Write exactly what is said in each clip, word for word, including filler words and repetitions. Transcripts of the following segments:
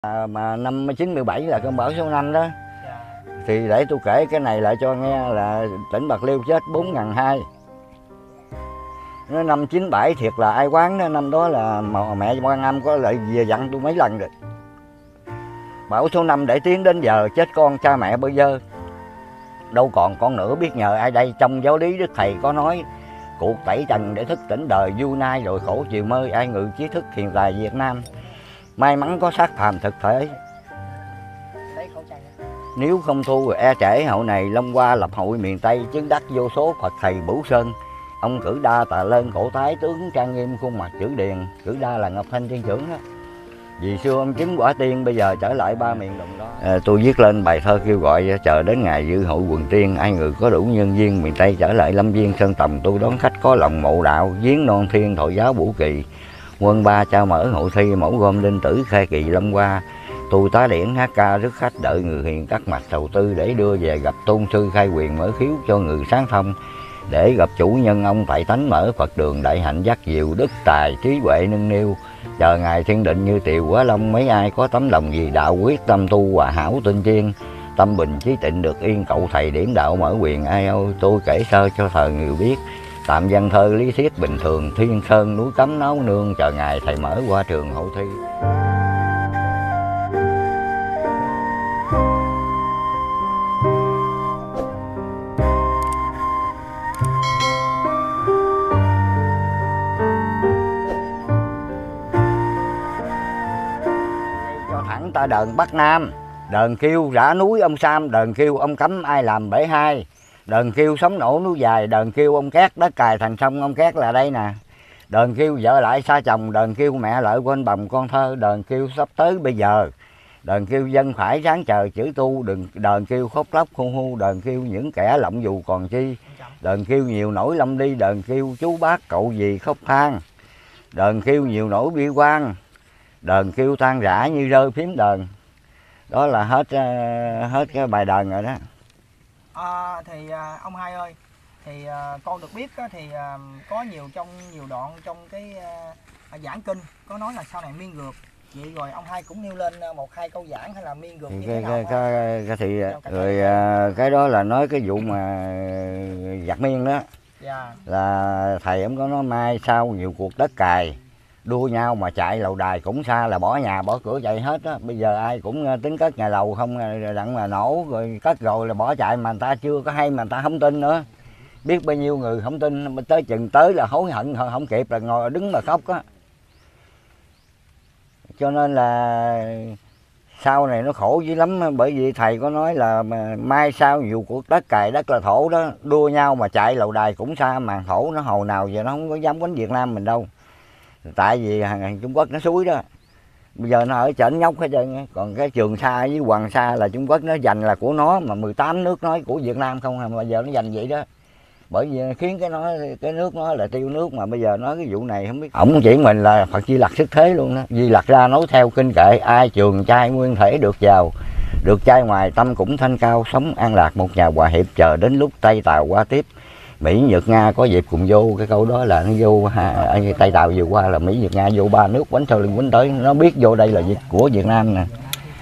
À, mà năm chín mươi bảy là cơn bão số năm đó. Dạ. Thì để tôi kể cái này lại cho nghe là tỉnh Bạc Liêu chết bốn ngàn hai. Nó năm chín bảy thiệt là ai quán đó, năm đó là mẹ Quan Âm có lại về dặn tôi mấy lần rồi. Bão số năm để tiến đến giờ chết con cha mẹ bây giờ. Đâu còn con nữa biết nhờ ai đây. Trong giáo lý Đức Thầy có nói cuộc tẩy trần để thức tỉnh đời du nay rồi khổ chiều mơ ai ngự trí thức hiền tài Việt Nam. May mắn có xác phàm thực thể. Nếu không thu rồi e trễ hậu này Long Hoa lập hội miền Tây chứng đắc vô số Phật thầy Bửu Sơn. Ông Cử Đa tà lên cổ tái tướng trang nghiêm khuôn mặt chữ điền. Cử Đa là Ngọc Thanh Thiên Trưởng đó. Vì xưa ông chứng quả tiên bây giờ trở lại ba miền đồng đó. À, tôi viết lên bài thơ kêu gọi chờ đến ngày dự hội quần tiên. Ai người có đủ nhân duyên miền Tây trở lại Lâm Viên Sơn Tòng. Tôi đón khách có lòng mộ đạo viếng non thiên thọ giáo Bủ Kỳ. Quân ba trao mở hội thi mẫu gom linh tử khai kỳ Long Hoa. Tôi tá điển hát ca rước khách đợi người hiền cắt mặt đầu tư để đưa về gặp tôn sư khai quyền mở khiếu cho người sáng thông. Để gặp chủ nhân ông tại tánh mở Phật đường đại hạnh dắt diệu đức tài trí huệ nâng niu. Chờ ngày thiên định như tiều quá long mấy ai có tấm lòng gì đạo quyết tâm tu hòa hảo tinh chiên. Tâm bình trí tịnh được yên cậu thầy điểm đạo mở quyền ai âu. Tôi kể sơ cho thời người biết. Tạm văn thơ lý thuyết bình thường thiên sơn núi cấm nấu nương chờ ngày thầy mở qua trường hội thi. Cho thẳng ta đờn Bắc Nam, đờn kêu rã núi ông Sam, đờn kêu ông cấm ai làm bể hai. Đờn kêu sống nổ núi dài, đờn kêu ông Cát đất cài thành sông, ông Cát là đây nè. Đờn kêu vợ lại xa chồng, đờn kêu mẹ lợi quên bồng con thơ, đờn kêu sắp tới bây giờ. Đờn kêu dân phải ráng chờ chữ tu, đừng đờn kêu khóc lóc hu hu, đờn kêu những kẻ lộng dù còn chi. Đờn kêu nhiều nỗi lâm đi, đờn kêu chú bác cậu gì khóc than. Đờn kêu nhiều nỗi bi quan, đờn kêu tan rã như rơi phím đờn. Đó là hết hết cái bài đờn rồi đó. À, thì à, ông Hai ơi, thì à, con được biết á, thì à, có nhiều trong nhiều đoạn trong cái à, giảng kinh có nói là sau này miên gược. Vậy rồi ông Hai cũng nêu lên một hai câu giảng hay là miên gược thì như cái, thế nào? cái, cái, cái thì rồi à, cái đó là nói cái vụ mà giặc miên đó. Dạ. Là thầy ông có nói mai sau nhiều cuộc đất cài đua nhau mà chạy lầu đài cũng xa là bỏ nhà bỏ cửa chạy hết á. Bây giờ ai cũng tính cất nhà lầu không đặng mà nổ rồi cất rồi là bỏ chạy mà người ta chưa có hay mà người ta không tin nữa. Biết bao nhiêu người không tin tới chừng tới là hối hận không kịp là ngồi đứng mà khóc á. Cho nên là sau này nó khổ dữ lắm, bởi vì thầy có nói là mai sau nhiều cuộc đất cày đất là thổ đó, đua nhau mà chạy lầu đài cũng xa mà thổ nó hồi nào giờ nó không có dám quánh Việt Nam mình đâu. Tại vì hàng Trung Quốc nó suối đó. Bây giờ nó ở trển nhóc hết trơn, còn cái Trường Sa với Hoàng Sa là Trung Quốc nó giành là của nó, mà mười tám nước nói của Việt Nam không à, mà giờ nó giành vậy đó. Bởi vì khiến cái nó cái nước nó là tiêu nước, mà bây giờ nói cái vụ này không biết. Ổng chỉ mình là Phật Di Lặc xuất thế luôn đó. Di Lặc ra nói theo kinh kệ ai trường trai nguyên thể được giàu, được trai ngoài tâm cũng thanh cao, sống an lạc một nhà hòa hiệp chờ đến lúc Tây Tàu qua tiếp. Mỹ Nhật Nga có dịp cùng vô, cái câu đó là nó vô ha, Tây Tàu vừa qua là Mỹ Nhật Nga vô ba nước quánh sau lưng quánh tới, nó biết vô đây là việc của Việt Nam nè.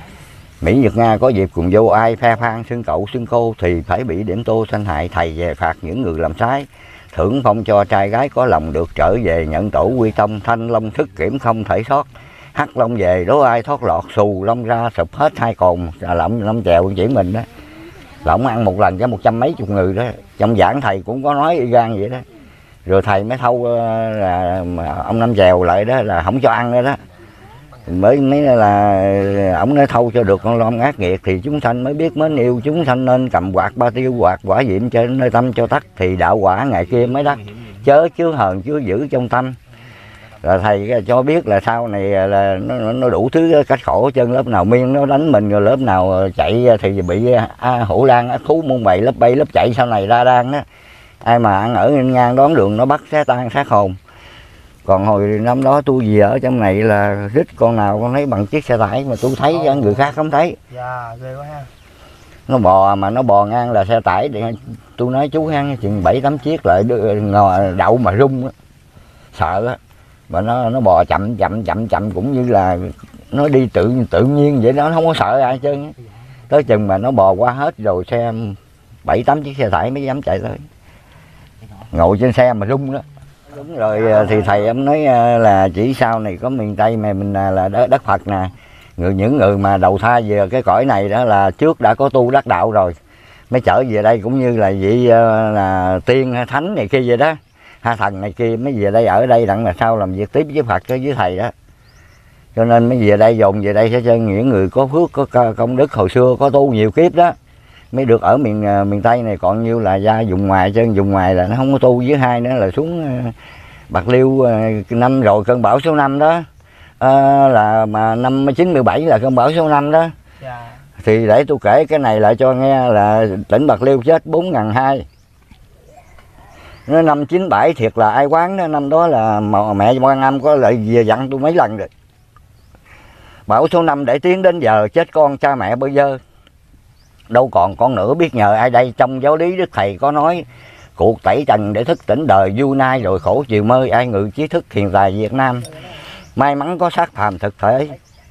Mỹ Nhật Nga có dịp cùng vô ai phe phan xưng cậu xưng cô thì phải bị điểm tô sanh hại, thầy về phạt những người làm trái. Thưởng phong cho trai gái có lòng được trở về nhận tổ quy tông, thanh long thức kiểm không thể sót. Hắc long về đố ai thoát lọt, xù long ra sụp hết hai cồn, là lộng long chèo chỉ mình đó. Lộng ăn một lần cho một trăm mấy chục người đó. Trong giảng thầy cũng có nói y gan vậy đó. Rồi thầy mới thâu là ông Năm Chèo lại đó là không cho ăn nữa đó. Mới mới là ổng nói thâu cho được con long ác nghiệt thì chúng sanh mới biết mến yêu, chúng sanh nên cầm quạt ba tiêu quạt quả diệm trên nơi tâm cho tắt thì đạo quả ngày kia mới đắc, chớ chứa hờn chứa giữ trong tâm. Rồi thầy cho biết là sau này là nó, nó đủ thứ cách khổ, chân lớp nào miên nó đánh mình, rồi lớp nào chạy thì bị à, hổ lan ác thú muôn bày lớp bay lớp chạy sau này ra đan đó. Ai mà ăn ở ngang đón đường nó bắt xé tan sát hồn. Còn hồi năm đó tôi về ở trong này là rít con nào con thấy bằng chiếc xe tải mà tôi thấy cho người khác không thấy. Dạ, ghê quá ha. Nó bò mà nó bò ngang là xe tải, tôi nói chú ha chừng bảy tám chiếc lại ngồi đậu mà rung á. Sợ á. Mà nó nó bò chậm chậm chậm chậm cũng như là nó đi tự tự nhiên vậy đó, nó không có sợ ai chứ. Tới chừng mà nó bò qua hết rồi xe bảy tám chiếc xe tải mới dám chạy tới, ngồi trên xe mà rung đó. Đúng rồi, thì thầy ông nói là chỉ sau này có miền Tây mà mình là đất, đất Phật nè, người những người mà đầu thai về cái cõi này đó là trước đã có tu đắc đạo rồi mới trở về đây, cũng như là vị là tiên hay thánh này kia vậy đó, ha thần này kia mới về đây ở đây đặng là sau làm việc tiếp với Phật với thầy đó. Cho nên mới về đây, dồn về đây sẽ cho những người có phước có công đức hồi xưa có tu nhiều kiếp đó mới được ở miền miền Tây này, còn như là ra vùng ngoài, trên vùng ngoài là nó không có tu. Với hai nữa là xuống Bạc Liêu năm rồi cơn bão số năm đó, à, là mà năm chín mươi bảy là cơn bão số năm đó. Dạ. Thì để tôi kể cái này lại cho nghe là tỉnh Bạc Liêu chết bốn ngàn hai. Nó năm chín bảy thiệt là ai quán đó, năm đó là mẹ Quan Âm có lại về dặn tôi mấy lần rồi. Bão số năm để tiến đến giờ chết con cha mẹ bây giờ đâu còn con nữa, biết nhờ ai đây. Trong giáo lý Đức Thầy có nói cuộc tẩy trần để thức tỉnh đời du nay, rồi khổ chiều mơ ai ngự trí thức hiền tài Việt Nam. May mắn có xác phàm thực thể,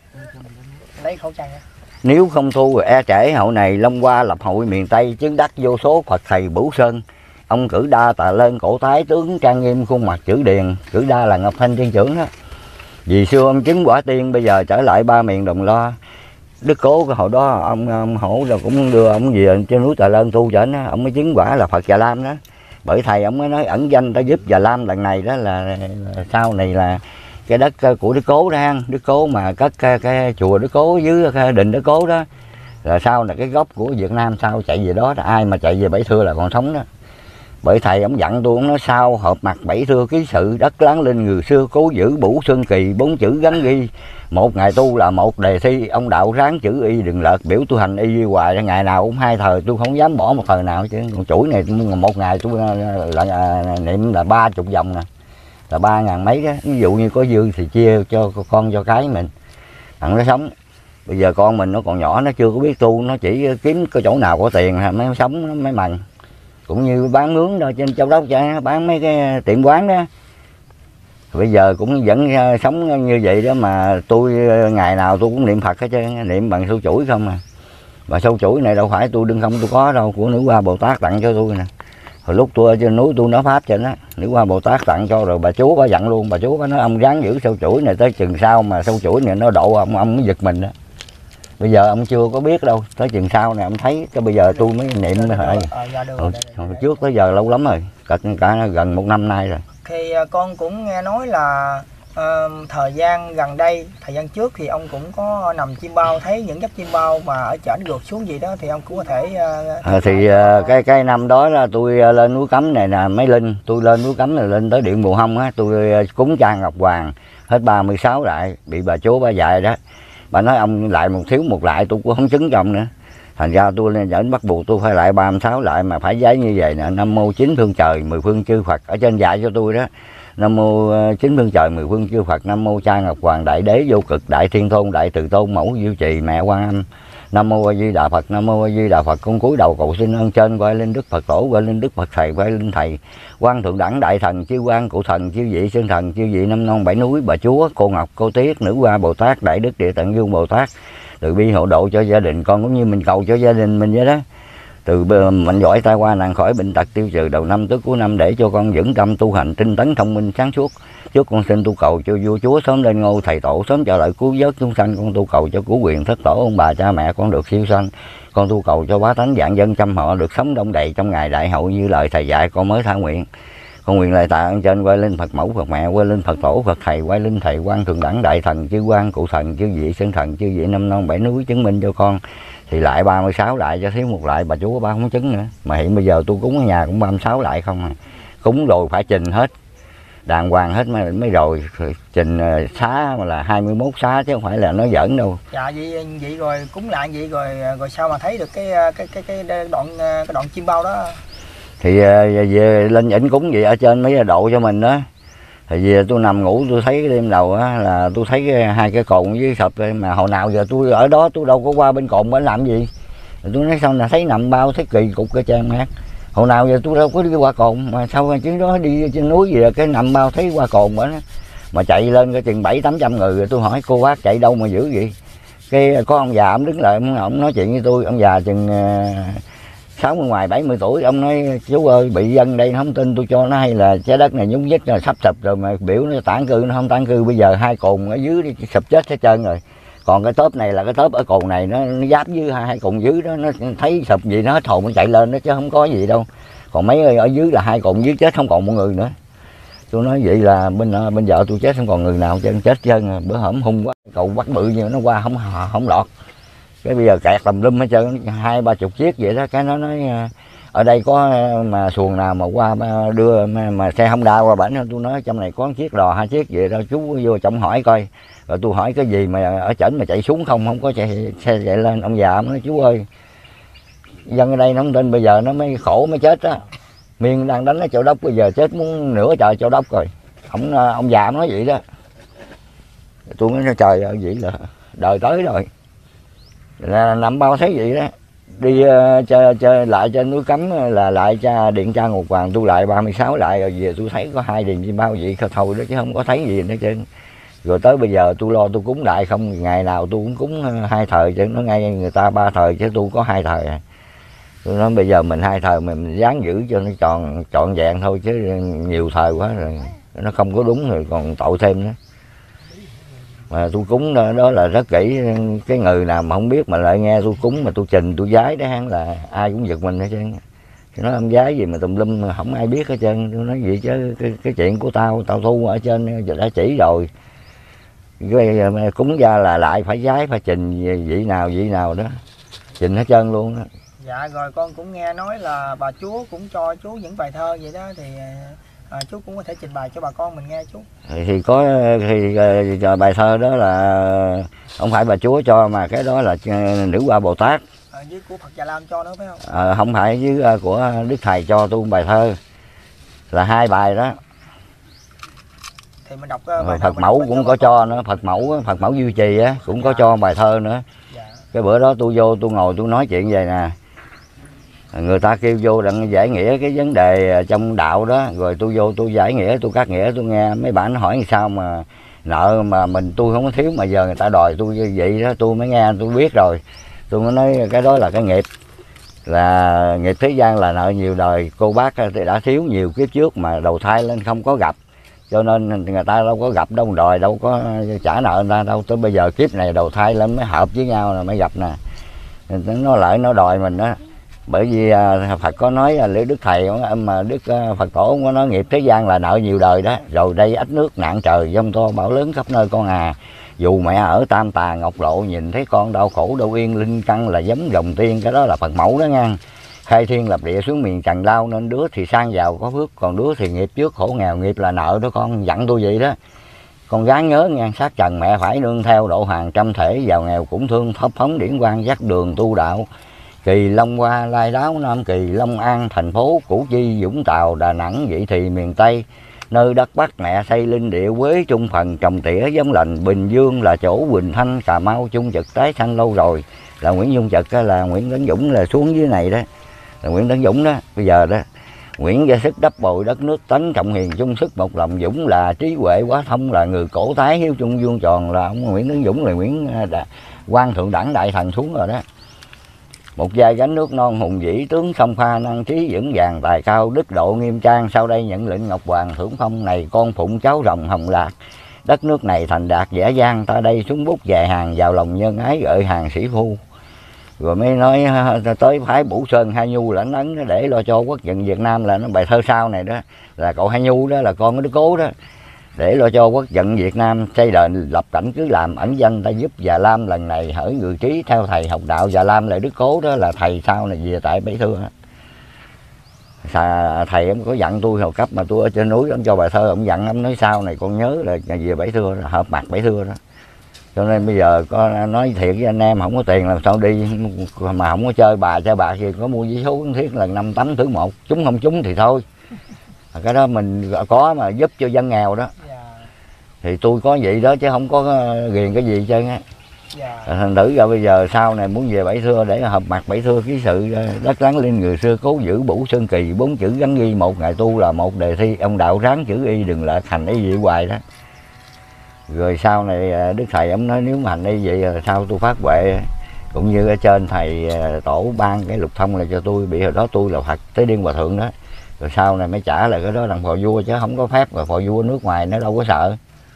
lấy khẩu trang nha. Nếu không thu rồi e trễ hậu này long qua lập hội miền Tây, chứng đắc vô số Phật thầy Bửu Sơn. Ông cử đa tà lên cổ thái tướng trang nghiêm khuôn mặt chữ điền, cử đa là Ngọc Thanh Thiên trưởng đó. Vì xưa ông chứng quả tiên, bây giờ trở lại ba miền đồng lo. Đức Cố cái hồi đó ông, ông Hổ rồi cũng đưa ông về trên núi Tà Lên tu trở nó, ông mới chứng quả là Phật Già Lam đó. Bởi thầy ông mới nói ẩn danh ta giúp Già Lam lần này đó là, là sau này là cái đất của Đức Cố đó, Đức Cố mà cất cái, cái chùa Đức Cố dưới cái đình Đức Cố đó, là sau là cái gốc của Việt Nam sau chạy về đó, ai mà chạy về Bảy Thưa là còn sống đó. Bởi thầy ông dặn tôi, ông nói sau hợp mặt Bảy Thưa ký sự, đất láng linh người xưa cố giữ Bửu Sơn Kỳ, bốn chữ gắn ghi một ngày tu là một đề thi. Ông đạo ráng chữ y đừng lợt, biểu tôi hành y hoài, ngày nào cũng hai thời, tôi không dám bỏ một thời nào chứ. Còn chuỗi này một ngày tôi là, là, niệm là ba chục vòng nè, là ba ngàn mấy đó. Ví dụ như có dư thì chia cho con cho cái mình thằng nó sống. Bây giờ con mình nó còn nhỏ, nó chưa có biết tu, nó chỉ kiếm cái chỗ nào có tiền mới sống, nó mới mần. Cũng như bán nướng đó trên Châu Đốc cho bán mấy cái tiệm quán đó. Bây giờ cũng vẫn sống như vậy đó, mà tôi ngày nào tôi cũng niệm Phật hết trơn, niệm bằng sâu chuỗi không à. Mà sâu chuỗi này đâu phải tôi đương không tôi có đâu, của Nữ Hoa Bồ Tát tặng cho tôi nè. Hồi lúc tôi ở trên núi tôi nói pháp trên đó, Nữ Hoa Bồ Tát tặng cho, rồi bà chú bà dặn luôn, bà chú bà nói ông ráng giữ sâu chuỗi này tới chừng sau mà sâu chuỗi này nó độ ông ông mới giật mình đó. Bây giờ ông chưa có biết đâu, tới chừng sau này ông thấy, cái bây giờ tôi mới niệm rồi. Hồi, hồi trước tới giờ lâu lắm rồi, cả, cả gần một năm nay rồi. Thì con cũng nghe nói là uh, thời gian gần đây, thời gian trước thì ông cũng có nằm chim bao, thấy những giấc chim bao mà ở trển gượt xuống gì đó, thì ông cũng có thể uh, à, thì uh, cái cái năm đó là tôi lên núi Cấm này nè, mấy linh tôi lên núi Cấm là lên tới Điện Bù Hông á, tôi cúng cha Ngọc Hoàng hết ba mươi sáu lại, bị bà chú bà dạy đó, bà nói ông lại một thiếu một lại, tôi cũng không chứng cho ông nữa. Thành ra tôi lên dẫn bắt buộc tôi phải lại ba mươi sáu lại, mà phải giấy như vậy nè. Nam mô chín phương trời, mười phương chư Phật, ở trên dạy cho tôi đó. Nam mô chín phương trời, mười phương chư Phật. Nam mô cha Ngọc Hoàng, đại đế vô cực, đại thiên tôn, đại từ tôn, mẫu diệu trì, mẹ Quan Âm. Nam mô A Di Đà Phật, Nam mô A Di Đà Phật. Con cúi đầu cầu xin ơn trên, quay lên Đức Phật tổ, quay lên Đức Phật thầy, quay lên thầy quan thượng đẳng đại thần, chư quan cụ thần, chư vị sơn thần, chư vị năm non bảy núi, bà chúa, cô Ngọc, cô Tiết, Nữ Hoa Bồ Tát, đại đức địa tận dung Bồ Tát, từ bi hộ độ cho gia đình con, cũng như mình cầu cho gia đình mình vậy đó. Từ mạnh giỏi tai qua nạn khỏi, bệnh tật tiêu trừ đầu năm tới cuối năm, để cho con vững tâm tu hành, tinh tấn thông minh sáng suốt. Trước con xin tu cầu cho vua chúa sớm lên ngôi, thầy tổ sớm trở lại cứu vớt chúng sanh. Con tu cầu cho cửu quyền thất tổ ông bà cha mẹ con được siêu sanh. Con tu cầu cho bá tánh vạn dân trăm họ được sống đông đầy trong ngày đại hậu như lời thầy dạy. Con mới tha nguyện. Con nguyện lại tạ ơn trên, quay lên Phật mẫu Phật mẹ, quay lên Phật tổ Phật thầy, quay lên thầy quan thượng đẳng đại thần, chư quan cụ thần, chư vị sơn thần, chư vị năm non bảy núi chứng minh cho con. Thì lại ba mươi sáu lại, cho thiếu một lại bà chúa ba không chứng nữa. Mà hiện bây giờ tôi cúng ở nhà cũng ba mươi sáu lại không à. Cúng rồi phải trình hết đàng hoàng hết mới, mới rồi trình xá mà là hai mươi mốt xá, chứ không phải là nói giỡn đâu. Dạ vậy vậy rồi cúng lại vậy rồi rồi sao mà thấy được cái cái cái cái đoạn cái đoạn chim bao đó? Thì về lên ảnh cúng vậy ở trên mấy độ cho mình đó. Thì về tôi nằm ngủ tôi thấy cái đêm đầu á là tôi thấy cái, hai cái cồn với sập, mà hồi nào giờ tôi ở đó tôi đâu có qua bên cồn bên làm gì. Rồi tôi nói sao là thấy nằm bao thấy kỳ cục cái trang mát. Hồi nào giờ tôi đâu có đi qua cồn, mà sao chuyến đó đi trên núi gì là cái nằm bao thấy qua cồn bển. mà chạy lên cái chừng bảy tám trăm người rồi. Tôi hỏi cô bác chạy đâu mà dữ vậy? Cái có ông già ông đứng lại ông, ông nói chuyện với tôi, ông già chừng sáu mươi ngoài bảy mươi tuổi, ông nói chú ơi bị dân đây nó không tin tôi cho nó, hay là trái đất này nhúng nhích là sắp sụp rồi mà biểu nó tản cư, nó không tản cư, bây giờ hai cồn ở dưới đi sụp chết hết trơn rồi. Còn cái tớp này là cái tớp ở cồn này nó, nó giáp với hai, hai cồn dưới đó, nó thấy sụp gì nó hết hồn nó chạy lên đó chứ không có gì đâu. Còn mấy ở dưới là hai cồn dưới chết không còn một người nữa. Tôi nói vậy là bên bên vợ tôi chết không còn người nào chân chết trơn. Bữa hổm hung quá, cậu bắt bự như nó qua không không lọt. Cái bây giờ kẹt tùm lum hết trơn, hai ba chục chiếc vậy đó. Cái nó nói ở đây có mà xuồng nào mà qua đưa mà, mà xe Honda qua bển. Tôi nói trong này có chiếc đò hai chiếc vậy đó, chú vô trong hỏi coi. Rồi tôi hỏi cái gì mà ở trển mà chạy xuống không, không có chạy xe chạy lên. Ông già ông nói chú ơi dân ở đây nó không tin, bây giờ nó mới khổ mới chết á. Miên đang đánh ở Châu Đốc, bây giờ chết muốn nửa trời Châu Đốc rồi. Ông ông già ông nói vậy đó. Tôi nói trời ơi vậy là đời tới rồi. Là nằm bao thấy vậy đó. Đi uh, chơi, chơi lại trên núi Cấm là lại cha điện tra Ngọc Hoàng, tôi lại ba mươi sáu lại rồi về tôi thấy có hai điền chim bao vậy thôi đó chứ không có thấy gì nữa chứ. Rồi tới bây giờ tôi lo tôi cúng đại không, ngày nào tôi cũng cúng hai thời chứ nó ngay người ta ba thời chứ tôi có hai thời à. Tôi nói bây giờ mình hai thời mình dáng giữ cho nó tròn trọn vẹn thôi chứ nhiều thời quá rồi nó không có đúng rồi còn tội thêm nữa. Mà tôi cúng đó, đó là rất kỹ, cái người nào mà không biết mà lại nghe tôi cúng mà tôi trình tôi giái đó hắn là ai cũng giật mình hết trơn. Nó ông giái gì mà tùm lum mà không ai biết hết trơn. Tôi nói gì chứ cái, cái chuyện của tao tao thu ở trên đã chỉ rồi. Cái cúng ra là lại phải giái phải trình vị nào vị nào đó, trình hết trơn luôn đó. Dạ rồi con cũng nghe nói là bà chúa cũng cho chú những bài thơ vậy đó, thì à, chú cũng có thể trình bày cho bà con mình nghe chú. Thì, thì có thì uh, bài thơ đó là không phải bà chúa cho mà cái đó là Nữ Hoa Bồ Tát. À, với của Phật Già Lam cho nữa phải không? À, không phải với uh, của Đức Thầy cho tôi bài thơ là hai bài đó. Thì mình đọc uh, bài Phật mình Mẫu đọc cũng có cho nữa, Phật Mẫu Phật Mẫu Duy Trì á cũng dạ. có cho bài thơ nữa. Dạ. Cái bữa đó tôi vô tôi ngồi tôi nói chuyện vậy nè. Người ta kêu vô đặng giải nghĩa cái vấn đề trong đạo đó, rồi tôi vô tôi giải nghĩa tôi cắt nghĩa tôi nghe mấy bạn nó hỏi sao mà nợ mà mình tôi không có thiếu mà giờ người ta đòi tôi như vậy đó, tôi mới nghe tôi biết rồi. Tôi mới nói cái đó là cái nghiệp, là nghiệp thế gian là nợ nhiều đời. Cô bác đã thiếu nhiều kiếp trước mà đầu thai lên không có gặp, cho nên người ta đâu có gặp đâu đòi đâu có trả nợ người ta đâu. Tới bây giờ kiếp này đầu thai lên mới hợp với nhau là mới gặp nè. Nó lại nó đòi mình đó. Bởi vì Phật có nói là Đức Thầy mà Đức Phật Tổ có nói nghiệp thế gian là nợ nhiều đời đó. Rồi đây ách nước nạn trời giông to bão lớn khắp nơi con à. Dù mẹ ở Tam Tà Ngọc Lộ nhìn thấy con đau khổ đâu yên, linh căn là giống dòng tiên. Cái đó là Phật Mẫu đó nha. Khai thiên lập địa xuống miền trần lao, nên đứa thì sang giàu có phước, còn đứa thì nghiệp trước khổ nghèo. Nghiệp là nợ đó con, dặn tôi vậy đó. Con gắng nhớ ngang sát trần mẹ phải nương theo, độ hàng trăm thể giàu nghèo cũng thương, thấp phóng điển quang dắt đường tu đạo. Kỳ Long Hoa, Lai Đáo, Nam Kỳ, Long An, thành phố Củ Chi, Vũng Tàu, Đà Nẵng, vậy thì miền Tây. Nơi đất Bắc mẹ xây linh địa, Quế trung phần trồng tỉa giống lành. Bình Dương là chỗ Quỳnh Thanh, Cà Mau chung trực tái xanh lâu rồi. Là Nguyễn Dung Trực là Nguyễn Tấn Dũng là xuống dưới này đó. Là Nguyễn Tấn Dũng đó, bây giờ đó. Nguyễn Gia Sức đắp bồi đất nước, tánh trọng hiền chung sức một lòng. Dũng là trí huệ quá thông, là người cổ tái hiếu trung vuông tròn. Là ông Nguyễn Tấn Dũng là Nguyễn Quan Thượng Đẳng Đại Thần xuống rồi đó. Một giai gánh nước non hùng vĩ, tướng sông pha năng trí vững vàng tài cao, đức độ nghiêm trang. Sau đây nhận lệnh Ngọc Hoàng thưởng phong, này con phụng cháu rồng hồng lạc. Đất nước này thành đạt dễ dang, ta đây xuống bút dài hàng, vào lòng nhân ái gợi hàng sĩ phu. Rồi mới nói tới phái Bủ Sơn Hai Nhu lãnh ấn để lo cho quốc vận Việt Nam, là nó bài thơ sau này đó. Là cậu Hai Nhu đó là con của Đức Cố đó. Để lo cho quốc vận Việt Nam, xây đền lập cảnh cứ làm ẩn danh, ta giúp Già Lam lần này hỡi người trí theo thầy học đạo. Già Lam là Đức Cố đó, là thầy sau này về tại Bảy Thưa. Thầy em có dặn tôi hồi cấp mà tôi ở trên núi, ông cho bài thơ, ông dặn ông nói sau này con nhớ là về Bảy Thưa, hợp mặt Bảy Thưa đó. Cho nên bây giờ có nói thiệt với anh em, không có tiền làm sao đi, mà không có chơi bà chơi bạc gì, có mua giấy số thiết lần năm tấm thứ một, trúng không trúng thì thôi. Cái đó mình có mà giúp cho dân nghèo đó. Thì tôi có vậy đó chứ không có ghiền cái gì trơn á. Dạ. Thành thử ra bây giờ sau này muốn về Bảy Thưa để hợp mặt Bảy Thưa ký sự đất láng linh người xưa cố giữ Bủ Sơn Kỳ, bốn chữ gắn ghi một ngày tu là một đề thi. Ông đạo ráng chữ y đừng lại thành ý gì hoài đó. Rồi sau này Đức Thầy ông nói nếu mà hành y vậy là sao tôi phát huệ, cũng như ở trên thầy tổ ban cái lục thông là cho tôi, bị hồi đó tôi là Phật Tế Điên Hòa Thượng đó, rồi sau này mới trả lại cái đó đặng phò vua, chứ không có phép, rồi phò vua nước ngoài nó đâu có sợ.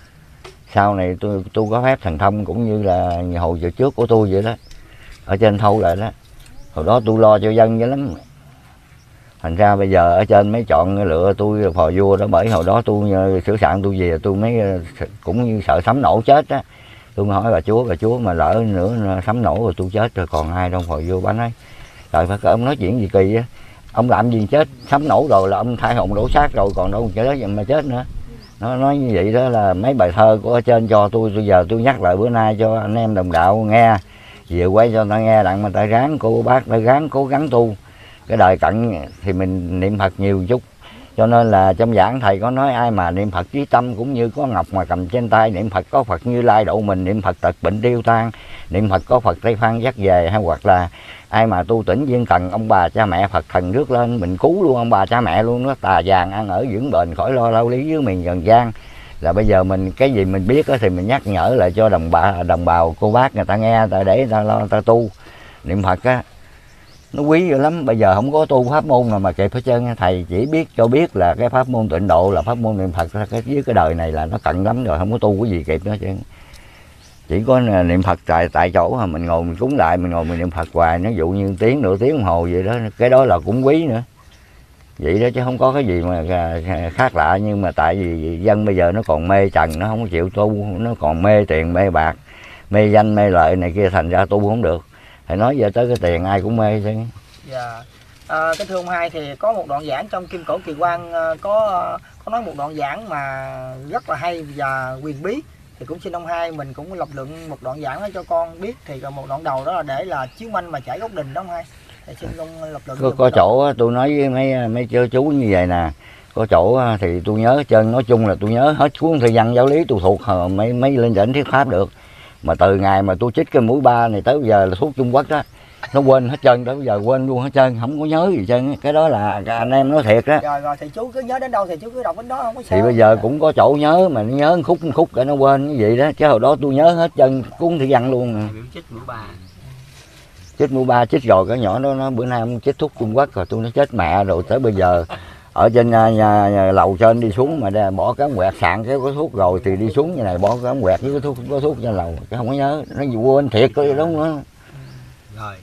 Sau này tôi tôi có phép thần thông cũng như là hồi giờ trước của tôi vậy đó, ở trên thâu lại đó. Hồi đó tôi lo cho dân dữ lắm, thành ra bây giờ ở trên mới chọn lựa tôi phò vua đó, bởi hồi đó tôi sửa soạn tôi về tôi mới cũng như sợ sấm nổ chết á. Tôi hỏi bà chúa, bà chúa mà lỡ nữa sấm nổ rồi tôi chết rồi còn ai đâu phò vua. Bà nói trời Phật, ông nói chuyện gì kỳ á, ông làm gì chết, sấm nổ rồi là ông thay hồn đổ xác rồi còn đâu chết mà chết nữa. Nó nói như vậy đó là mấy bài thơ của ở trên cho tôi, bây giờ tôi nhắc lại bữa nay cho anh em đồng đạo nghe, về quay cho ta nghe đặng mà ta ráng cô bác ta ráng cố gắng tu. Cái đời cận thì mình niệm Phật nhiều chút, cho nên là trong giảng thầy có nói ai mà niệm Phật chí tâm cũng như có ngọc mà cầm trên tay, niệm Phật có Phật Như Lai độ mình, niệm Phật tật bệnh tiêu tan, niệm Phật có Phật Tây Phan dắt về, hay hoặc là ai mà tu tỉnh viên cần ông bà cha mẹ Phật thần rước lên mình cứu luôn ông bà cha mẹ luôn đó, tà vàng ăn ở dưỡng bền khỏi lo lao lý với mình trần gian. Là bây giờ mình cái gì mình biết đó, thì mình nhắc nhở lại cho đồng bào đồng bào cô bác người ta nghe, ta để ta lo ta tu niệm Phật á, nó quý dữ lắm. Bây giờ không có tu pháp môn nào mà kịp hết trơn. Thầy chỉ biết cho biết là cái pháp môn tịnh độ là pháp môn niệm Phật, cái với cái đời này là nó cận lắm rồi, không có tu cái gì kịp nữa chứ. Chỉ có niệm Phật tại tại chỗ mà mình ngồi mình cúng lại, mình ngồi mình niệm Phật hoài, nó dụ như tiếng nửa tiếng đồng hồ vậy đó, cái đó là cũng quý nữa. Vậy đó chứ không có cái gì mà khác lạ. Nhưng mà tại vì dân bây giờ nó còn mê trần, nó không chịu tu, nó còn mê tiền mê bạc, mê danh mê lợi này kia, thành ra tu không được. Thầy nói giờ tới cái tiền ai cũng mê chứ. Dạ. À, kính thưa ông hai, thì có một đoạn giảng trong Kim Cổ Kỳ Quan có có nói một đoạn giảng mà rất là hay và quyền bí, thì cũng xin ông hai mình cũng lập luận một đoạn giảng đó cho con biết. Thì một đoạn đầu đó là để là chiếu manh mà chảy gốc đình đó ông hai, thì xin ông lập luận. Có, có chỗ tôi nói với mấy mấy chú, chú như vậy nè, có chỗ thì tôi nhớ chân, nói chung là tôi nhớ hết cuốn thời văn giáo lý tôi thuộc mấy mấy lên đỉnh thuyết pháp được. Mà từ ngày mà tôi chích cái mũi ba này tới bây giờ là thuốc Trung Quốc đó, nó quên hết trơn, tới bây giờ quên luôn hết trơn, không có nhớ gì trơn. Cái đó là anh em nói thiệt đó. Rồi rồi thì chú cứ nhớ đến đâu thì chú cứ đọc đến đó, không có sao. Thì bây giờ cũng có chỗ nhớ mà nó nhớ một khúc một khúc cái nó quên cái gì đó, chứ hồi đó tôi nhớ hết trơn cuốn thời văn luôn. Chích mũi ba. Chích mũi ba chích rồi, cái nhỏ đó nó bữa nay chích thuốc Trung Quốc rồi tôi nó chết mẹ rồi. Tới bây giờ ở trên nhà, nhà, nhà lầu trên đi xuống mà bỏ cái ống quẹt sạn cái có thuốc rồi thì đi xuống như này bỏ cái ống quẹt với cái thuốc có thuốc trên lầu, cái không có nhớ, nó quên thiệt có gì đúng nữa. Rồi.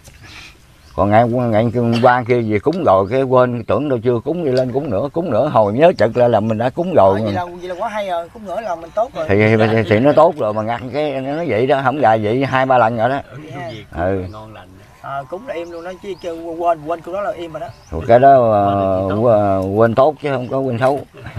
Còn ngày ngày quan kia gì cúng rồi cái quên, tưởng đâu chưa cúng, đi lên cúng nữa, cúng nữa hồi nhớ chật lại là mình đã cúng rồi. Vậy là, vậy là quá hay rồi, cúng nữa là mình tốt rồi. Thì thì, thì nó tốt rồi mà ngăn cái nó vậy đó, không gà vậy hai ba lần rồi đó. Yeah. Ừ. Ngon lành. À, cúng là im luôn đó chứ, chứ quên quên câu đó là im rồi đó. Rồi cái đó uh, quên tốt chứ không có quên xấu.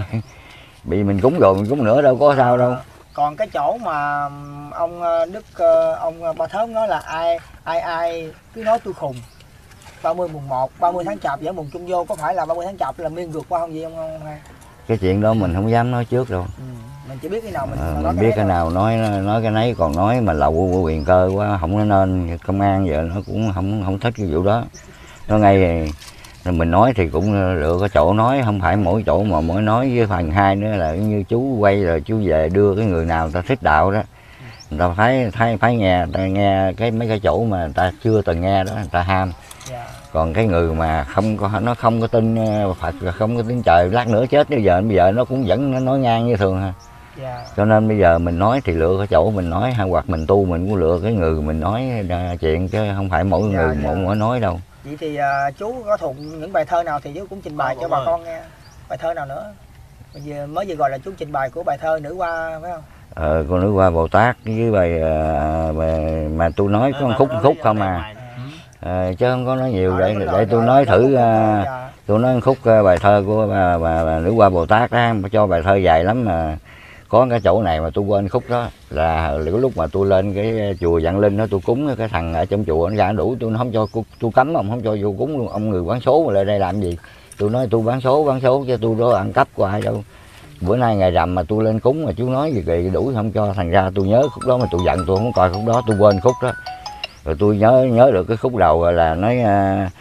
Bị mình cúng rồi mình cúng nữa đâu có sao đâu. Còn cái chỗ mà ông Đức ông Ba Thớm nói là ai ai ai cứ nói tôi khùng, ba mươi mùng một, ba mươi tháng Chạp dẫn mùng Trung Vô, có phải là ba mươi tháng Chạp là miên vượt qua không gì không ông hai? Cái chuyện đó mình không dám nói trước đâu. Ừ. Mình chỉ biết cái nào mình, à, mình, mình biết cái nào nói nói cái nấy, còn nói mà lậu quyền cơ quá không có nên. Công an giờ nó cũng không không thích cái vụ đó. Nó ngay mình nói thì cũng lựa cái chỗ nói, không phải mỗi chỗ mà mỗi nói. Với phần hai nữa là như chú quay rồi chú về đưa cái người nào ta thích đạo đó, người ta phải phải phải nghe, ta nghe cái mấy cái chỗ mà người ta chưa từng nghe đó người ta ham. Yeah. Còn cái người mà không có, nó không có tin Phật, không có tin trời, lát nữa chết bây giờ bây giờ nó cũng vẫn nó nói ngang như thường ha. Yeah. Cho nên bây giờ mình nói thì lựa cái chỗ mình nói, hay hoặc mình tu mình cũng lựa cái người mình nói chuyện, chứ không phải mỗi người Yeah, yeah. mỗi nói đâu. Vậy thì uh, chú có thuộc những bài thơ nào thì chú cũng trình bày cho bà con nghe. Bài thơ nào nữa? Bây giờ mới vừa gọi là chú trình bày của bài thơ Nữ Hoa phải không? Ờ, con Nữ Hoa Bồ Tát với bài, uh, bài mà tôi nói có một khúc một khúc không à. À, chứ không có nói nhiều. Để để tôi nói thử, uh, tôi nói khúc uh, bài thơ của bà, bà, bà Nữ Hoa Bồ Tát đó, cho bài thơ dài lắm mà có cái chỗ này mà tôi quên khúc đó là lúc mà tôi lên cái chùa Vạn Linh đó tôi cúng cái thằng ở trong chùa nó ra đủ, tôi không cho tôi cấm ông không cho vô cúng luôn. Ông người bán số mà lên đây làm gì? Tôi nói tôi bán số bán số chứ tôi đó ăn cắp của ai đâu. Bữa nay ngày rằm mà tôi lên cúng mà chú nói gì kỳ đủ không cho, thành ra tôi nhớ khúc đó mà tôi giận tôi không coi khúc đó, tôi quên khúc đó. Rồi tôi nhớ nhớ được cái khúc đầu là nói uh,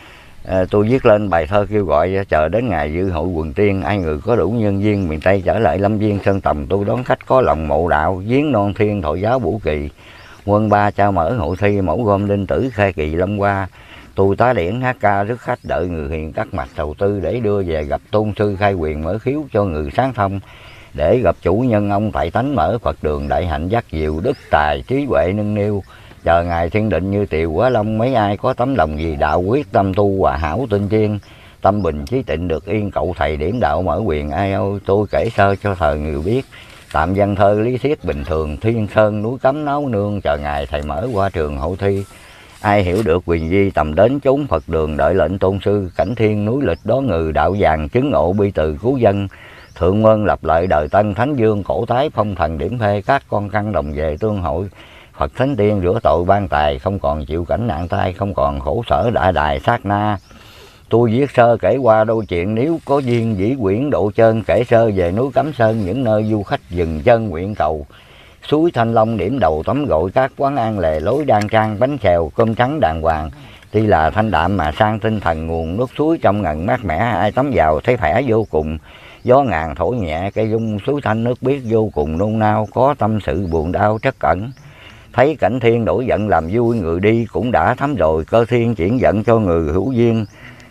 À, tôi viết lên bài thơ kêu gọi chờ đến ngày dự hội quần tiên, ai người có đủ nhân duyên miền Tây trở lại lâm viên Sơn Tòng, tôi đón khách có lòng mộ đạo, viếng non thiên thọ giáo Vũ Kỳ. Quân ba trao mở hội thi, mẫu gom linh tử khai kỳ lâm qua. Tôi tá điển hát ca rước khách, đợi người hiền cắt mạch đầu tư, để đưa về gặp tôn sư khai quyền mở khiếu cho người sáng thông. Để gặp chủ nhân ông tại tánh mở Phật đường đại hạnh dắt diệu, đức tài trí huệ nâng niu. Chờ ngày thiên định như tiều quá long, mấy ai có tấm lòng gì đạo, quyết tâm tu hòa hảo tinh chiên. Tâm bình trí tịnh được yên, cậu thầy điểm đạo mở quyền ai âu. Tôi kể sơ cho thời người biết, tạm văn thơ lý thuyết bình thường, thiên sơn núi cấm nấu nương, chờ ngày thầy mở qua trường hội thi. Ai hiểu được quyền di tầm đến chốn Phật đường, đợi lệnh tôn sư, cảnh thiên núi lịch đó ngừ đạo vàng, chứng ngộ bi từ cứu dân. Thượng quân lập lợi đời tân, thánh dương cổ tái phong thần điểm phê, các con căn đồng về tương hội. Phật thánh tiên rửa tội ban tài, không còn chịu cảnh nạn tai, không còn khổ sở đại đài sát na. Tôi viết sơ kể qua đôi chuyện, nếu có duyên dĩ quyển độ chân, kể sơ về núi Cấm Sơn, những nơi du khách dừng chân nguyện cầu. Suối Thanh Long điểm đầu tắm gội, các quán ăn lề lối đan trang, bánh xèo cơm trắng đàng hoàng. Tuy là thanh đạm mà sang tinh thần, nguồn nước suối trong ngần mát mẻ, ai tắm vào thấy khỏe vô cùng. Gió ngàn thổi nhẹ, cây dung suối thanh nước biếc vô cùng nôn nao, có tâm sự buồn đau trắc ẩn. Thấy cảnh thiên đổi giận làm vui, người đi cũng đã thấm rồi, cơ thiên chuyển giận cho người hữu duyên.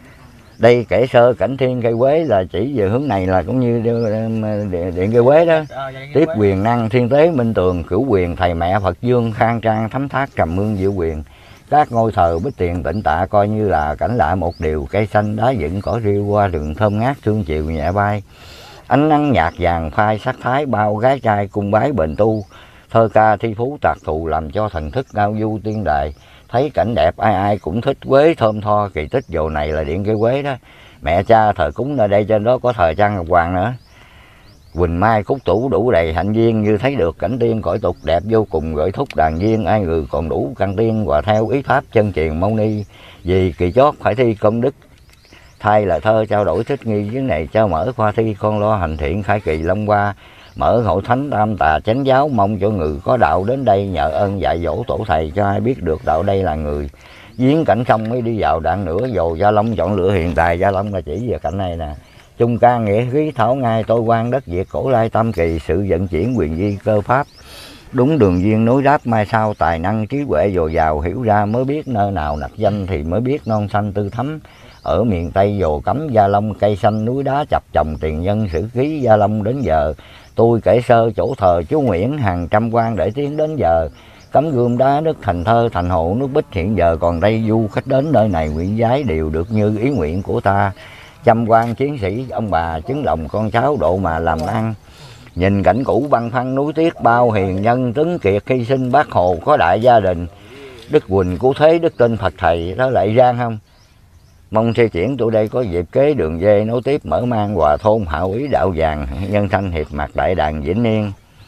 Đây kể sơ cảnh thiên cây quế là chỉ về hướng này là cũng như điện cây quế đó. Tiếp quyền năng thiên tế minh tường, cửu quyền thầy mẹ Phật dương, khang trang thấm thác trầm mương diệu quyền. Các ngôi thờ bích tiền tịnh tạ, coi như là cảnh lạ một điều, cây xanh đá dựng cỏ riêu, qua rừng thơm ngát sương chiều nhẹ bay. Ánh nắng nhạt vàng phai sắc thái, bao gái trai cung bái bền tu. Thơ ca thi phú tạc thù, làm cho thần thức ngao du tiên đài. Thấy cảnh đẹp ai ai cũng thích, quế thơm tho kỳ tích dầu này là điện cây quế đó. Mẹ cha thờ cúng ở đây, trên đó có thờ Trăng Ngọc Hoàng nữa. Quỳnh mai khúc tủ đủ đầy hạnh duyên, như thấy được cảnh tiên cõi tục đẹp vô cùng, gợi thúc đàn viên ai người còn đủ căn tiên, và theo ý pháp chân truyền mâu ni. Vì kỳ chót phải thi công đức, thay là thơ trao đổi thích nghi với này, trao mở khoa thi con lo hành thiện khai kỳ long qua. Mở hội thánh tam tà chánh giáo, mong cho người có đạo đến đây nhờ ơn dạy dỗ tổ thầy, cho ai biết được đạo đây là người. Giếng cảnh xong mới đi vào đạn nữa, dầu Gia Long chọn lựa hiện tài, Gia Long là chỉ về cảnh này nè. Trung ca nghĩa khí thảo ngay, tôi quan đất Việt cổ lai tam kỳ, sự vận chuyển quyền di cơ pháp. Đúng đường duyên nối đáp mai sau, tài năng trí huệ dồi dào, hiểu ra mới biết nơi nào nặc danh, thì mới biết non xanh tư thấm. Ở miền Tây dồ cấm Gia Long, cây xanh núi đá chập chồng tiền nhân, sử khí Gia Long đến giờ. Tôi kể sơ chỗ thờ chú Nguyễn, hàng trăm quan để tiến đến giờ. Tấm gương đá nước thành thơ, thành hồ nước bích, hiện giờ còn đây du khách đến nơi này nguyện giái đều được như ý nguyện của ta. Trăm quan chiến sĩ ông bà chứng lòng con cháu độ mà làm ăn. Nhìn cảnh cũ băng phăng núi tiếc, bao hiền nhân tuấn kiệt hy sinh, Bác Hồ có đại gia đình. Đức Quỳnh cứu thế đức tin Phật thầy, đó lại Giang không? Mong xe chuyển tụi đây có dịp kế đường dê nối tiếp, mở mang hòa thôn hảo ý đạo vàng, nhân thanh hiệp mặt đại đàn vĩnh niên.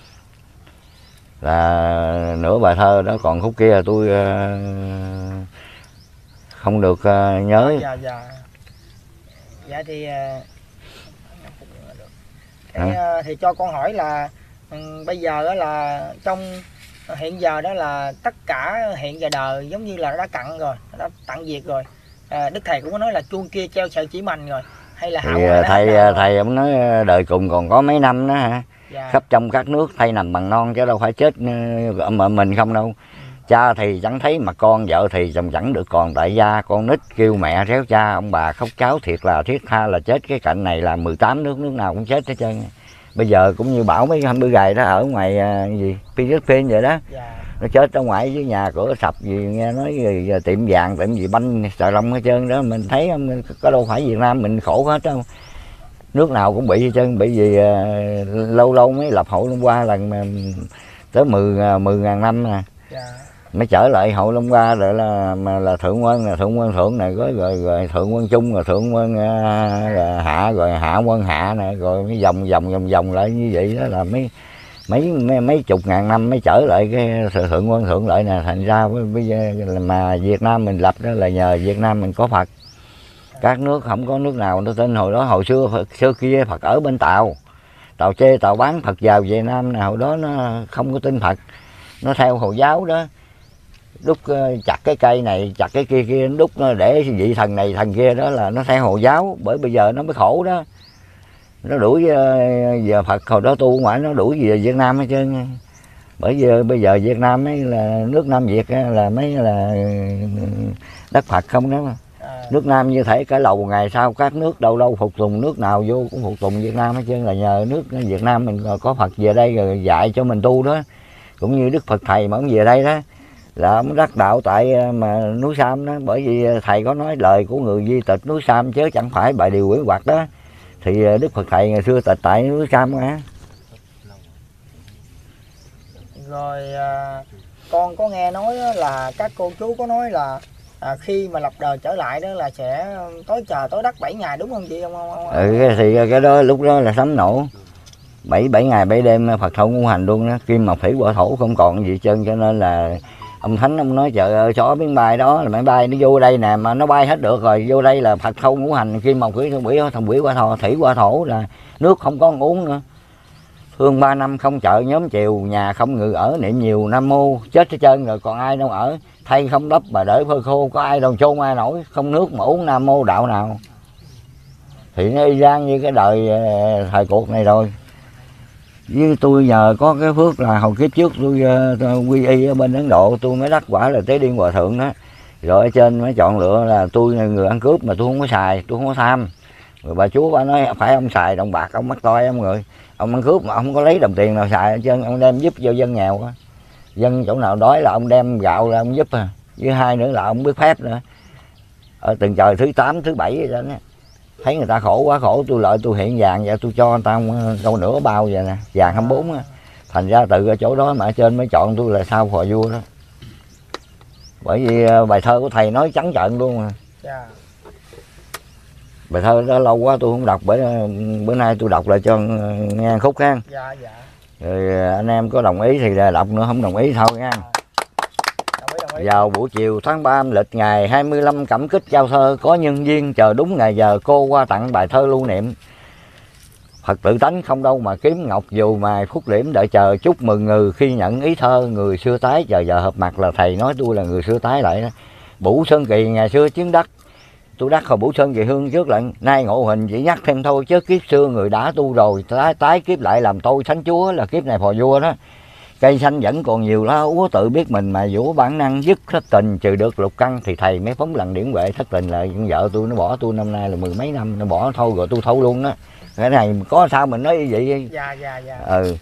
Là nửa bài thơ đó, còn khúc kia tôi uh, không được uh, nhớ. Dạ dạ. Dạ thì thì, thì cho con hỏi là um, bây giờ đó là trong hiện giờ đó là tất cả hiện giờ đời giống như là đã cặn rồi, đã tận diệt rồi. À, Đức thầy cũng có nói là chuông kia treo sợi chỉ mành rồi, hay là thì thầy thầy, thầy ông nói đời cùng còn có mấy năm đó hả? Dạ. Khắp trong các nước thay nằm bằng non, chứ đâu phải chết mà mình không đâu. Ừ. Cha thì chẳng thấy mà con, vợ thì chồng chẳng được còn tại gia, con nít kêu mẹ réo cha, ông bà khóc cháu, thiệt là thiết tha là chết. Cái cạnh này là mười tám nước, nước nào cũng chết hết trơn. Bây giờ cũng như bảo mấy hôm bữa gầy đó ở ngoài uh, gì Philippines vậy đó. Dạ. Nó chết ở ngoài dưới nhà cửa sập gì, nghe nói gì, tiệm vàng tiệm gì banh xà lông hết trơn đó. Mình thấy không, có đâu phải Việt Nam mình khổ hết đâu, nước nào cũng bị hết trơn. Bởi vì uh, lâu lâu mới lập hội Long Hoa lần mà tới mười mười ngàn năm nè. Dạ. Mới trở lại hội Long Hoa rồi là mà là thượng quân, là thượng quân thượng này, rồi rồi, rồi thượng quân trung, rồi thượng quân uh, rồi hạ, rồi hạ quân hạ nè, rồi mới vòng vòng vòng vòng lại như vậy đó, là mấy mấy mấy, mấy chục ngàn năm mới trở lại cái thượng quân thượng lại nè. Thành ra bây giờ mà Việt Nam mình lập đó là nhờ Việt Nam mình có Phật. Các nước không có nước nào nó tin. Hồi đó hồi xưa Phật, xưa kia Phật ở bên Tàu, Tàu chê Tàu bán Phật vào Việt Nam nè, hồi đó nó không có tin Phật, nó theo Hồi giáo đó. đúc chặt cái cây này chặt cái kia kia đúc nó để vị thần này thần kia đó là nó theo Hồi giáo, bởi bây giờ nó mới khổ đó, nó đuổi giờ Phật hồi đó tu ngoại nó đuổi về Việt Nam hết trơn. Bởi vì bây giờ Việt Nam mới là nước Nam Việt là mấy là đất Phật không đó. À. Nước Nam như thể cả lầu ngày sau các nước đâu đâu phục tùng, nước nào vô cũng phục tùng Việt Nam hết trơn, là nhờ nước Việt Nam mình có Phật về đây rồi dạy cho mình tu đó. Cũng như Đức Phật thầy mà ông về đây đó là ông đắc đạo tại mà núi Sam đó, bởi vì thầy có nói lời của người di tịch núi Sam chứ chẳng phải bài điều quỷ hoặc đó. Thì Đức Phật thầy ngày xưa tịch tại núi Sam á. Rồi à, con có nghe nói là các cô chú có nói là à, khi mà lập đời trở lại đó là sẽ tối trời tối đất bảy ngày, đúng không chị? Không, không, không? Ừ, thì cái đó lúc đó là sấm nổ bảy bảy ngày bảy đêm Phật thổ ngũ hành luôn đó, kim mộc thủy hỏa thổ không còn gì trơn, cho nên là ông Thánh ông nói trời ơi chó biến bay đó là máy bay nó vô đây nè mà nó bay hết được rồi, vô đây là Phật thổ ngũ hành kim mộc thủy thủy thủy hỏa thổ thủy hỏa thổ là nước không có uống nữa. Hương ba năm không chợ nhóm chiều, nhà không ngự ở niệm nhiều Nam Mô, chết hết trơn rồi còn ai đâu ở, thay không đắp mà để phơi khô, có ai đâu chôn ai nổi, không nước mà uống Nam Mô đạo nào. Thì nó y gian như cái đời thời cuộc này rồi. Với tôi nhờ có cái phước là hồi kiếp trước tôi, tôi quy y ở bên Ấn Độ, tôi mới đắc quả là Tế Điên Hòa Thượng đó. Rồi ở trên mới chọn lựa là tôi người ăn cướp mà tôi không có xài, tôi không có tham. Rồi bà chúa bà nói phải ông xài đồng bạc, ông mắc toi ông người. Ông ăn cướp mà ông không có lấy đồng tiền nào xài ở trên, ông đem giúp cho dân nghèo đó. Dân chỗ nào đói là ông đem gạo ra ông giúp à. Với hai nữa là ông biết phép nữa. Ở từng trời thứ tám, thứ bảy vậy đó. Thấy người ta khổ quá khổ, tôi lợi tôi hiện vàng vậy, tôi cho người ta đâu nửa bao vậy nè, vàng hai mươi bốn á. Thành ra từ ở chỗ đó mà ở trên mới chọn tôi là sao phò vua đó. Bởi vì bài thơ của thầy nói trắng trợn luôn mà. Yeah. Bài thơ đó lâu quá tôi không đọc, bởi bữa nay tôi đọc lại cho nghe khúc ha. Dạ dạ. Rồi anh em có đồng ý thì là đọc nữa, không đồng ý thôi nha. Vào buổi chiều tháng ba âm lịch ngày hai mươi lăm Cẩm Kích Giao Thơ, có nhân viên chờ đúng ngày giờ cô qua tặng bài thơ lưu niệm. Phật tự tánh không đâu mà kiếm, ngọc dù mài phúc liễm đợi chờ, chúc mừng người khi nhận ý thơ, người xưa tái chờ giờ hợp mặt, là thầy nói tôi là người xưa tái lại đó. Bủ Sơn Kỳ ngày xưa chiến đắc, tôi đắc hồi Bủ Sơn Kỳ hương trước lận, nay ngộ hình chỉ nhắc thêm thôi, chứ kiếp xưa người đã tu rồi, tái, tái kiếp lại làm tôi thánh chúa, là kiếp này phò vua đó. Cây xanh vẫn còn nhiều lá úa, tự biết mình mà vũ bản năng dứt thất tình, trừ được lục căn, thì thầy mới phóng lần điển huệ thất tình. Là vợ tôi nó bỏ tôi năm nay là mười mấy năm, nó bỏ thôi rồi tôi thâu luôn đó. Cái này có sao mình nói như vậy? Dạ dạ dạ. Ừ.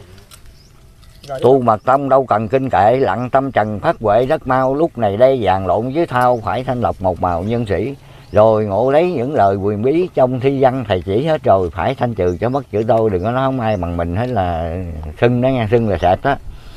Tu mật tông đâu cần kinh kệ, lặng tâm trần phát huệ đất mau, lúc này đây vàng lộn với thao, phải thanh lọc một màu nhân sĩ. Rồi ngộ lấy những lời quyền bí trong thi văn, thầy chỉ hết rồi, phải thanh trừ cho mất chữ tôi, đừng có nói không ai bằng mình hết là sưng đó nha, sưng là sệt đó.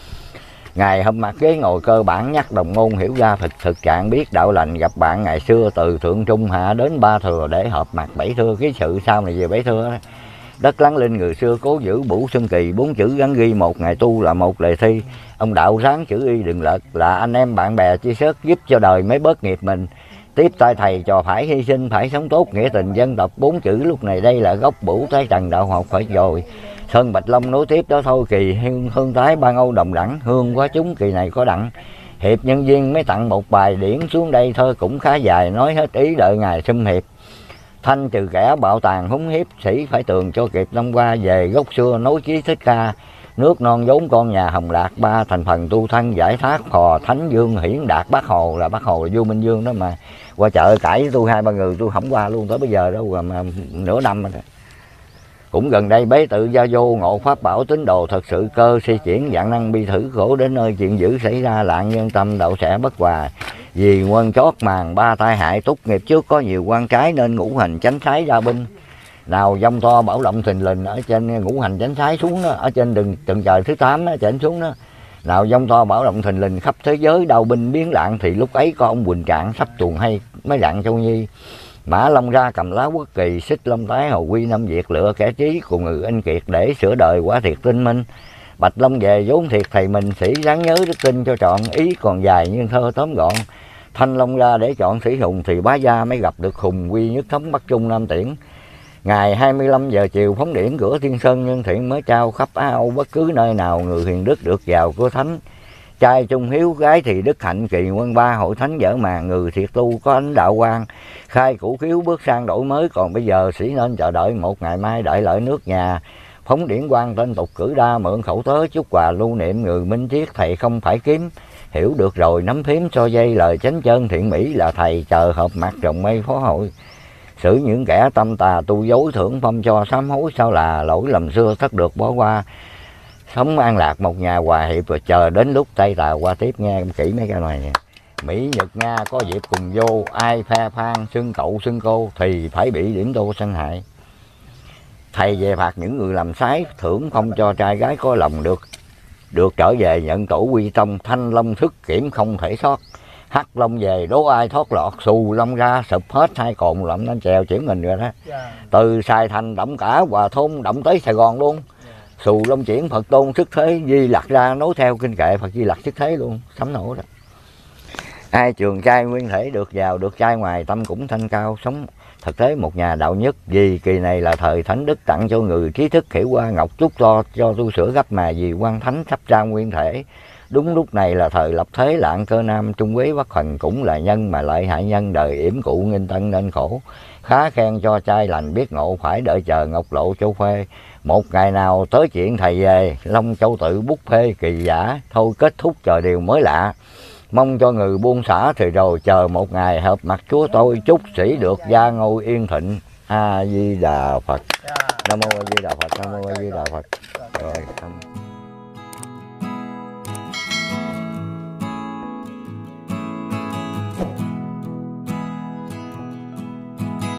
Ngày hôm mặt ghế ngồi cơ bản nhắc đồng môn, hiểu ra thực thực trạng biết đạo lành, gặp bạn ngày xưa từ thượng trung hạ đến ba thừa, để hợp mặt bảy thưa, cái sự sau này về bảy thưa đó. Đất láng linh người xưa cố giữ Bủ Sơn Kỳ, bốn chữ gắn ghi một ngày tu là một lời thi. Ông đạo sáng chữ y đừng lật, là anh em bạn bè chia sớt, giúp cho đời mới bớt nghiệp mình. Tiếp tay thầy trò phải hy sinh, phải sống tốt nghĩa tình dân tộc, bốn chữ lúc này đây là gốc Bủ Tái Trần đạo học phải rồi. Sơn Bạch Long nối tiếp đó thôi, kỳ hương, hương tái ba Âu đồng đẳng, hương quá chúng kỳ này có đặng. Hiệp nhân viên mới tặng một bài điển xuống đây, thơ cũng khá dài, nói hết ý đợi ngày xâm hiệp. Thanh trừ kẻ bạo tàn húng hiếp, sĩ phải tường cho kịp năm qua, về gốc xưa nối chí thích ca. Nước non vốn con nhà Hồng Lạc, ba thành phần tu thân giải thoát, phò Thánh Dương hiển đạt Bác Hồ, là Bác Hồ là vua Minh Vương đó mà. Qua chợ cãi với tôi hai ba người tôi không qua luôn tới bây giờ đâu, mà nửa năm rồi. Cũng gần đây bế tự gia vô, ngộ pháp bảo tín đồ thật sự, cơ si chuyển dạng năng bi thử, khổ đến nơi chuyện dữ xảy ra, lạng nhân tâm đậu sẽ bất hòa. Vì nguyên chót màn ba tai hại, túc nghiệp trước có nhiều quan trái, nên ngũ hành chánh thái ra binh. Nào dông to bão động thình lình, ở trên ngũ hành chánh thái xuống đó, ở trên đường từng trời thứ tám đó, chỉnh xuống đó. Nào dông to bão động thình lình, khắp thế giới đau binh biến lạng, thì lúc ấy có ông Quỳnh Trạng sắp tuồng hay mấy đặng Châu Nhi. Mã Long ra cầm lá quốc kỳ, xích Long tái hầu quy năm Việt, lựa kẻ trí cùng người anh kiệt, để sửa đời quả thiệt tinh minh. Bạch Long về vốn thiệt thầy mình, sĩ ráng nhớ đức kinh cho trọn, ý còn dài nhưng thơ tóm gọn. Thanh Long ra để chọn sĩ hùng, thì bá gia mới gặp được hùng quy nhất thống Bắc Trung Nam Tiễn. Ngày hai mươi lăm giờ chiều phóng điển cửa Thiên Sơn nhân thiện, mới trao khắp Á Âu bất cứ nơi nào người hiền đức được vào cửa thánh. Trai trung hiếu, gái thì đức hạnh, kỳ quân ba, hội thánh dở màn, người thiệt tu có ánh đạo quang. Khai cũ khiếu bước sang đổi mới, còn bây giờ sĩ nên chờ đợi một ngày mai đợi lợi nước nhà. Phóng điển quan tên tục cử đa, mượn khẩu tớ chúc quà lưu niệm, người minh triết thầy không phải kiếm. Hiểu được rồi nắm phím cho dây, lời chánh chân thiện mỹ là thầy, chờ hợp mặt rồng mây phó hội. Xử những kẻ tâm tà tu dối, thưởng phong cho sám hối, sao là lỗi lầm xưa tất được bỏ qua. Sống an lạc một nhà hòa hiệp, rồi chờ đến lúc Tây Tà qua tiếp. Nghe kỹ mấy cái này nè. Mỹ Nhật Nga có dịp cùng vô, ai phe phan xưng cậu xưng cô thì phải bị điểm tô sân hại. Thầy về phạt những người làm sái, thưởng không cho trai gái có lòng được được trở về nhận tổ quy tông. Thanh long thức kiểm không thể sót, hắc long về đố ai thoát lọt, xù long ra sụp hết hai cồn lậm lên chèo chuyển mình rồi đó. Từ Sài Thành động cả Hòa Thôn, động tới Sài Gòn luôn. Xù long chuyển Phật tôn sức thế, Di Lặc ra nối theo kinh kệ Phật Di Lặc sức thế luôn, sấm nổ đó. Ai trường trai nguyên thể được giàu, được trai ngoài tâm cũng thanh cao, sống thực tế một nhà đạo nhất. Vì kỳ này là thời thánh đức tặng cho người trí thức, hiểu qua ngọc chúc cho cho tu sửa gấp mà, vì quan thánh sắp ra nguyên thể. Đúng lúc này là thời lập thế, lạng cơ nam trung quý bất phần, cũng là nhân mà lợi hại nhân, đời yểm cụ nghinh tân nên khổ. Khá khen cho trai lành biết ngộ, phải đợi chờ ngọc lộ châu phê. Một ngày nào tới chuyện thầy về, Long Châu tự bút phê kỳ giả, thôi kết thúc chờ điều mới lạ. Mong cho người buông xả thì rồi chờ một ngày hợp mặt Chúa tôi, chúc sĩ được gia ngôi yên thịnh. A Di Đà Phật. Nam mô A Di Đà Phật. Nam mô A Di Đà Phật. Rồi.